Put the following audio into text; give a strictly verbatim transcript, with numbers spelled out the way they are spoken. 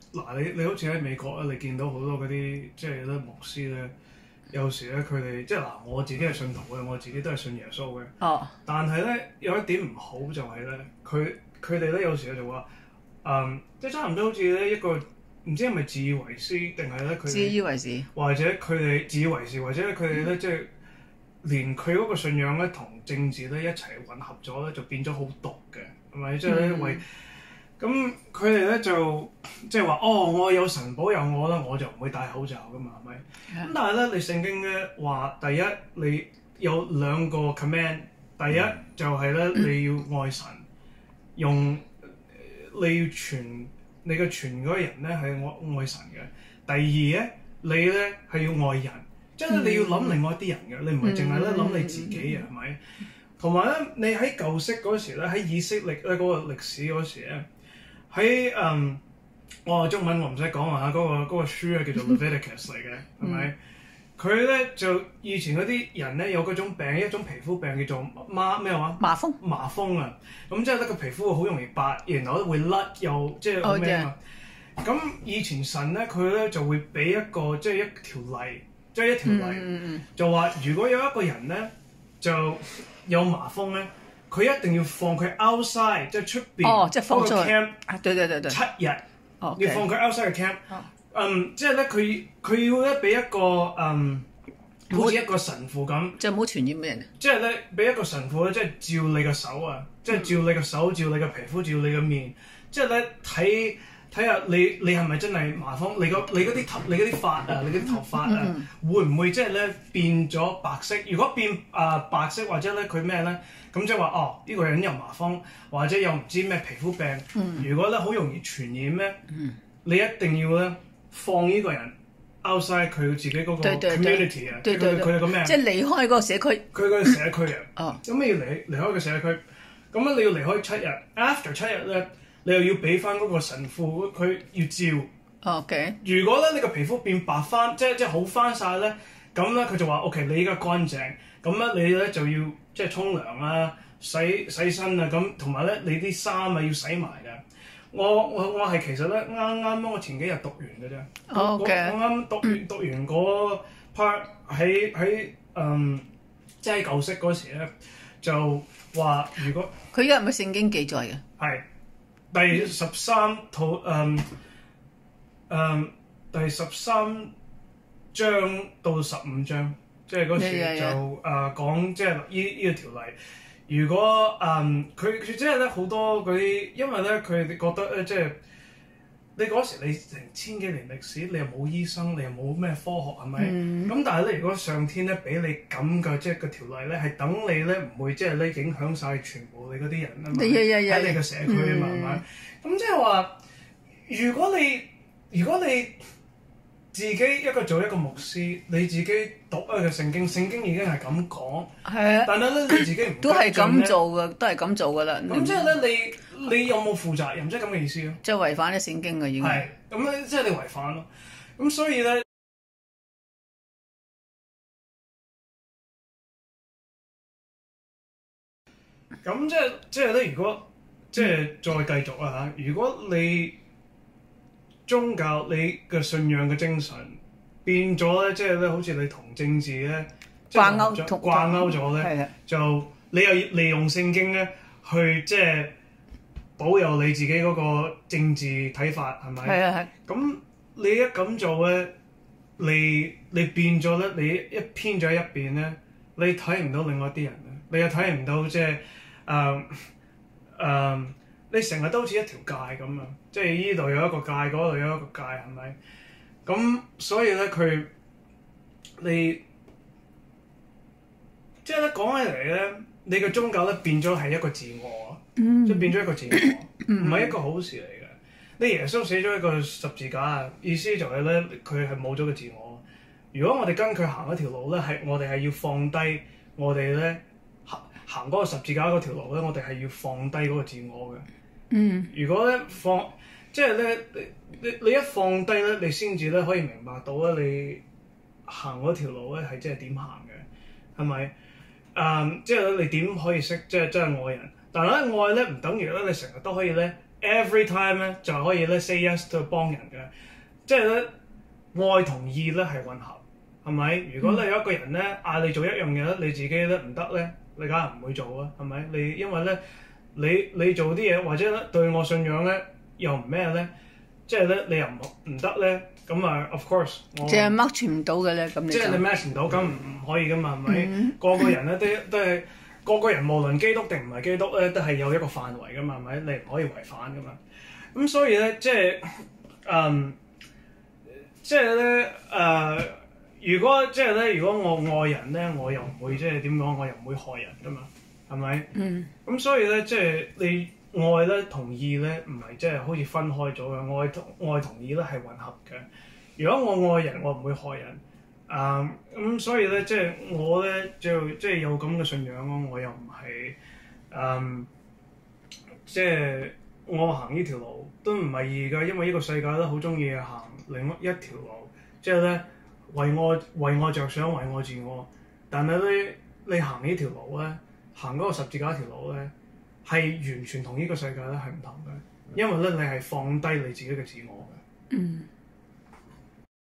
嗱你你好似喺美國咧，你見到好多嗰啲即係咧牧師咧，有時咧佢哋即係嗱我自己係信徒嘅，我自己都係信耶穌嘅。 哦。 但係咧有一點唔好就係咧，佢佢哋咧有時就話，嗯，即係差唔多好似咧一個唔知係咪自以為是定係咧佢哋自以為是， 或者佢哋自以為是，或者佢哋咧即係連佢嗰個信仰咧同政治咧一齊混合咗咧，就變咗好毒嘅，係咪？即係咧為咁佢哋咧就即係話哦，我有神保佑我啦，我就唔會戴口罩噶嘛，係咪？咁、yeah. 但係咧，你聖經咧話第一你有兩個 command， 第一就係咧你要愛神，用你要傳你嘅傳嗰個人咧係愛愛神嘅。第二咧你咧係要愛人，即係你要諗另外一啲人嘅，你唔係淨係咧諗你自己嘅，係咪？同埋咧，你喺舊式嗰時咧，喺以色列咧嗰個歷史嗰時咧，喺嗯，我中文我唔使講啊，嗰、嗰個嗰、嗰個書啊叫做 Leviticus 嚟嘅，係咪？佢咧就以前嗰啲人咧有嗰種病，一種皮膚病叫做麻咩話？ 麻風。麻風啊！咁即係咧個皮膚會好容易白，然後會甩又即係好咩啊？咁、oh, yeah. 以前神咧佢咧就會俾一個即係一條例，即係一條例，嗯、就話如果有一個人咧就有麻風咧，佢一定要放佢 outside， 即係出邊嗰個 camp， 啊，對對對對， 七日， 哦、 要放佢 outside 嘅 camp，、哦、嗯，即係咧佢佢要咧俾一個嗯，好似一個神父咁， 就冇傳染俾人， 即係咧俾一個神父咧，即係照你個手啊，即係照你個手，照你個皮膚，照你個面，即係咧睇。睇下你你係咪真係麻風？你個你嗰啲頭你嗰啲髮啊，你嗰啲頭髮啊，嗯、會唔會即係咧變咗白色？如果變啊、呃、白色或者咧佢咩咧？咁即係話哦，呢、呢個人有麻風，或者有唔知咩皮膚病。嗯、如果咧好容易傳染咧，嗯、你一定要咧放呢個人 outside 佢自己嗰個 community 啊，佢佢哋個咩？ 即係離開嗰個社區。 佢嗰個社區啊。哦。咁你要離離開個社區，咁樣你要離開七日 ，after 七日咧。你又要俾翻嗰個神父，佢要照。 OK。 如果咧你個皮膚變白翻，即係即係好翻晒咧，咁咧佢就話：OK， 你而家乾淨，咁咧你咧就要即係沖涼啊、洗洗身啊，咁同埋咧你啲衫啊要洗埋嘅。我我我係其實咧啱啱我前幾日讀完嘅啫。 OK。 我啱讀完讀完嗰 part 喺喺嗯即係舊式嗰時咧就話，如果佢而家係咪聖經記載嘅？ 係。第十三套誒誒第十三章到十五章，即係嗰時就誒、yeah, yeah, yeah. 呃、講即係呢呢個條例。如果誒佢佢即係咧好多嗰啲，因為咧佢哋覺得咧即係你嗰時你成千幾年歷史，你又冇醫生，你又冇咩科學係咪？咁、mm. 但係咧，如果上天咧俾你咁嘅即係個條例咧，係等你咧唔會即係咧影響晒全部你嗰啲人啊嘛，喺、yeah, yeah, yeah. 你個社區啊嘛，係咪？咁即係話，如果你如果你自己一個做一個牧師，你自己讀一個聖經，聖經已經係咁講，係啊，但係咧你自己唔都係咁做嘅，都係咁做㗎啦。 咁即係咧，你你有冇負責任？即係咁嘅意思咯。 即係違反咗聖經嘅已經。 係咁咧，即係你違反咯。咁所以咧，咁即係即係咧，如果即係再繼續啊嚇，如果你宗教你嘅信仰嘅精神變咗咧，即係咧，好似你同政治咧掛鈎掛鈎咗咧，就你又利用聖經咧去即係保佑你自己嗰個政治睇法，係咪？係啊係。咁你一咁做咧，你你變咗咧，你一偏咗一邊咧，你睇唔到另外一啲人咧，你又睇唔到即係誒誒，你成日都好似一條界咁啊！即係依度有一個界，嗰度有一個界，係咪？咁所以咧，佢你即係咧講起嚟咧，你嘅宗教咧變咗係一個自我，嗯、即係變咗一個自我，唔係、嗯、一個好事嚟嘅。你耶穌寫咗一個十字架啊，意思就係咧，佢係冇咗個自我。如果我哋跟佢行一條路咧，係我哋係要放低我哋咧行行嗰個十字架嗰條路咧，我哋係要放低嗰個自我嘅。嗯，如果咧放，即係咧，你你你一放低咧，你先至咧可以明白到咧，你行嗰條路咧係即係點行嘅，係咪？誒、嗯，即係你點可以識即係真係愛人？但係咧愛咧唔等於咧你成日都可以咧 every time 咧就可以咧 say yes 到幫人嘅，即係咧愛同義咧係混合，係咪？如果你有一個人咧嗌你做一樣嘢咧，你自己咧唔得咧，你梗係唔會做啊，係咪？你因為咧你你做啲嘢或者咧對我信仰咧又唔咩咧，即係咧你又唔唔得咧，咁啊 of course 我即係 match 唔到嘅咧，咁你即係你 match 唔到，咁唔唔可以噶嘛，係咪？嗯、個個人咧都都係個個人無論基督定唔係基督咧，都係有一個範圍噶嘛，係咪？你唔可以違反噶嘛。咁所以咧，即係嗯，即係咧誒，如果即係咧，如果我愛人咧，我又唔會即係點講，我又唔會害人噶嘛，係咪？嗯。咁所以咧，即係你愛咧同義咧，唔係即係好似分開咗嘅，愛同愛同義咧係混合嘅。如果我愛人，我唔會害人。啊、嗯，咁所以咧，即係我咧就即係有咁嘅信仰咯，我又唔係嗯，即係我行呢條路都唔係易㗎，因為呢個世界都好中意行另一條路，即係咧為我為我着想，為我自我。但係咧，你行呢條路咧，行嗰個十字架條路咧，係完全同呢個世界咧係唔同嘅，因為咧你係放低你自己嘅自我嘅。嗯。